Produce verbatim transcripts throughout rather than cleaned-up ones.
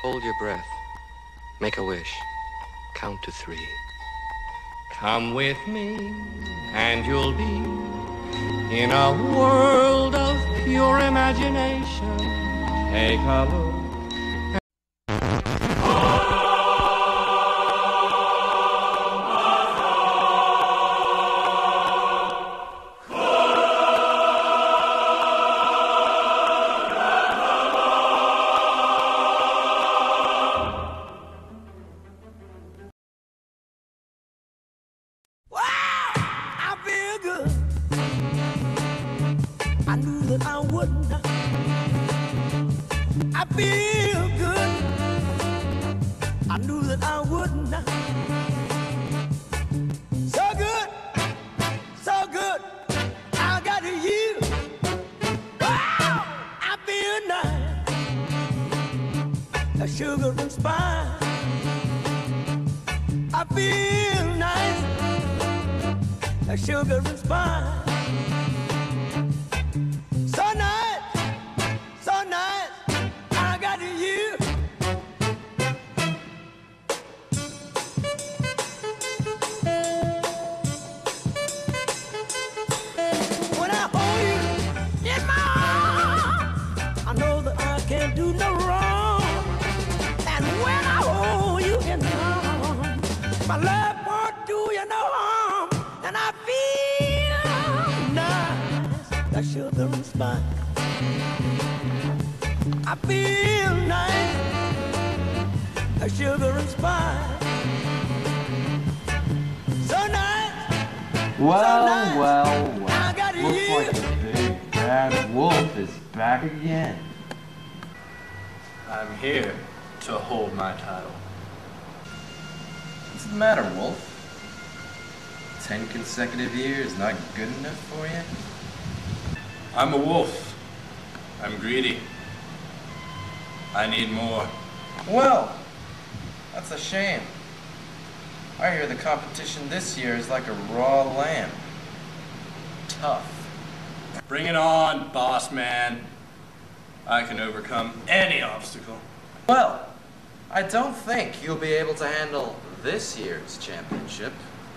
Hold your breath. Make a wish. Count to three. Come with me, and you'll be in a world of pure imagination. Take a look. Sugar and spice. I feel nice, like sugar and spice. So nice, so nice, I got you. When I hold you in my arms, I know that I can't do no wrong. My love won't do you no harm, and I feel nice, like sugar and spice. I feel nice, like sugar and spice. So nice, well, so nice, well, well. I got Looks you. like the big bad wolf is back again. I'm here to hold my title. What's the matter, Wolf? Ten consecutive years not good enough for you? I'm a wolf. I'm greedy. I need more. Well, that's a shame. I hear the competition this year is like a raw lamb. Tough. Bring it on, boss man. I can overcome any obstacle. Well, I don't think you'll be able to handle this year's championship.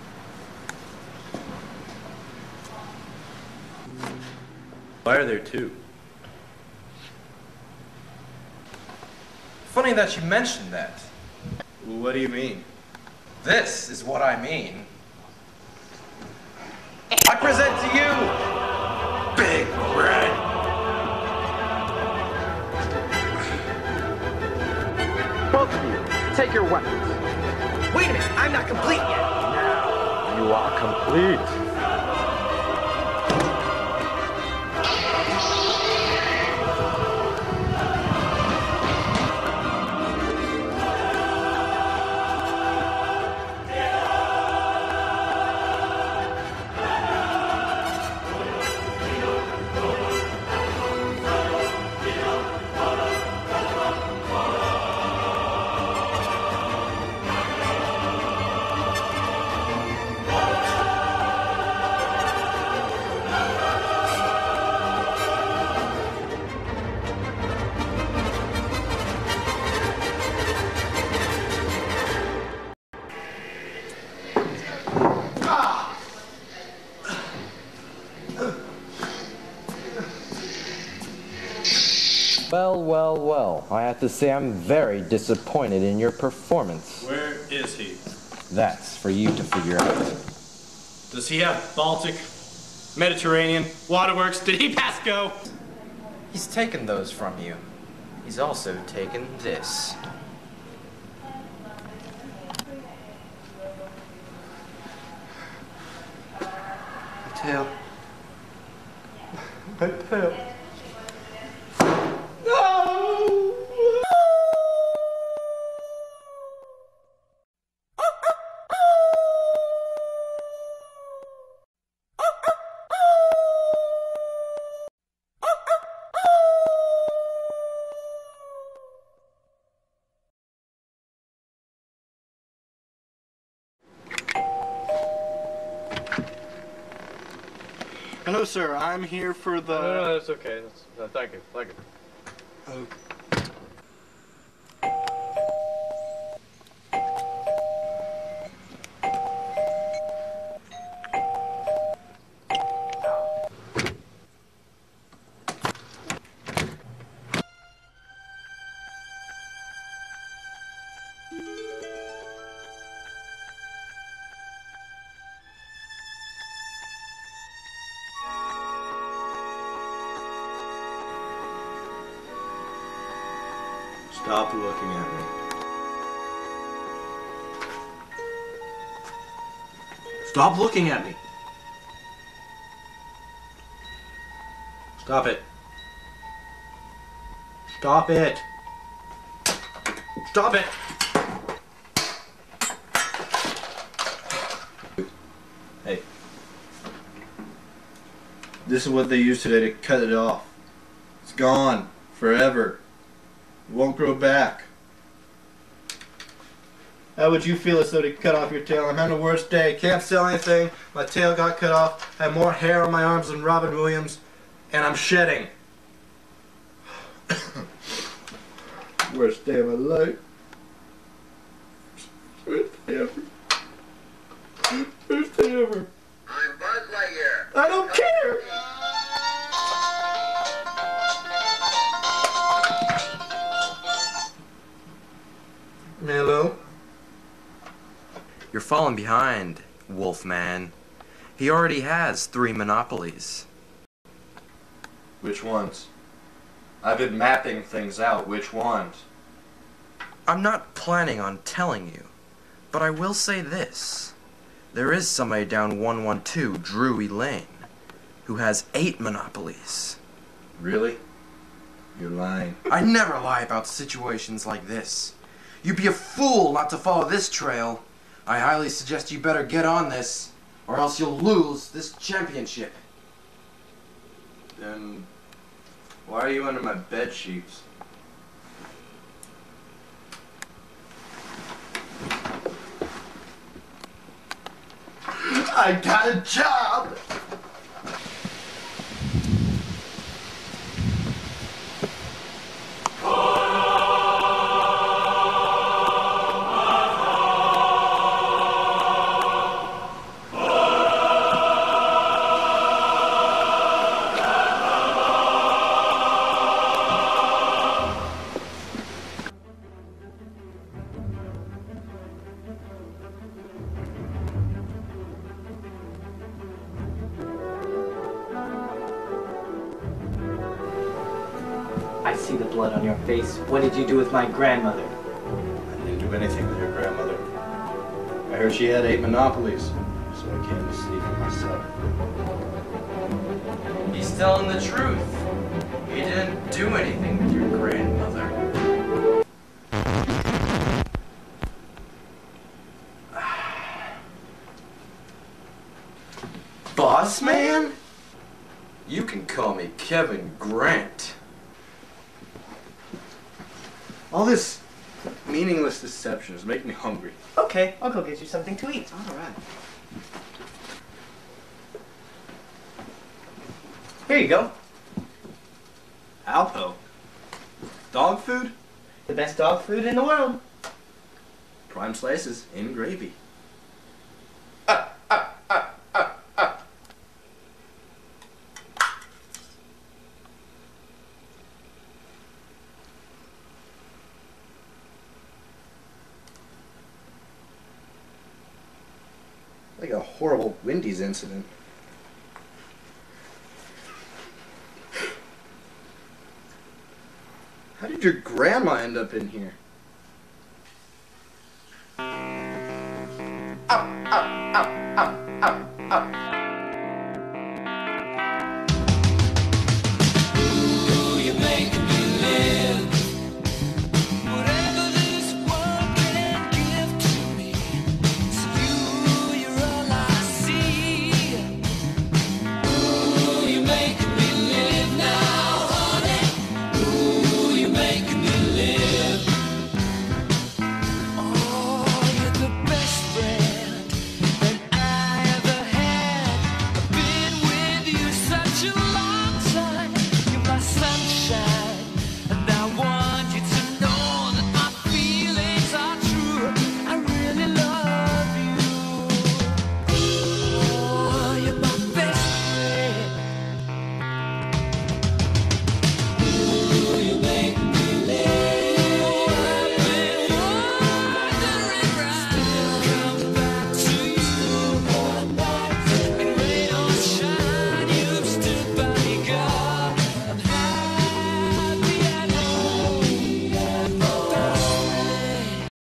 Why are there two? Funny that you mentioned that. What do you mean? This is what I mean. I present to you, Big Red. Both of you, take your weapons. Wait a minute, I'm not complete yet. Now you are complete. Well, well, well. I have to say I'm very disappointed in your performance. Where is he? That's for you to figure out. Does he have Baltic, Mediterranean, waterworks? Did he pass go? He's taken those from you. He's also taken this. My tail. My tail. Hello, sir. I'm here for the... No, no, that's okay. That's, uh, thank you. Thank you. Oh. Stop looking at me. Stop looking at me. Stop it. Stop it. Stop it. Hey. This is what they use today to cut it off. It's gone. Forever. It won't grow back. How would you feel as though they cut off your tail? I'm having the worst day. Can't sell anything. My tail got cut off. I have more hair on my arms than Robin Williams. And I'm shedding. Worst day of my life. Worst day ever. Worst day ever. I'm Buzz Lightyear. I don't care. Hello? You're falling behind, Wolfman. He already has three monopolies. Which ones? I've been mapping things out. Which ones? I'm not planning on telling you, but I will say this. There is somebody down one one two Drury Lane who has eight monopolies. Really? You're lying. I never lie about situations like this. You'd be a fool not to follow this trail. I highly suggest you better get on this, or else you'll lose this championship. Then why are you under my bed sheets? I got a job! I see the blood on your face. What did you do with my grandmother? I didn't do anything with your grandmother. I heard she had eight monopolies, so I came to see for myself. He's telling the truth. He didn't do anything with your grandmother. Boss man? You can call me Kevin Grant. All this meaningless deception is making me hungry. Okay, I'll go get you something to eat. All right. Here you go. Alpo. Dog food? The best dog food in the world. Prime slices in gravy. Like a horrible Wendy's incident. How did your grandma end up in here? Ow, ow, ow, ow, ow, ow.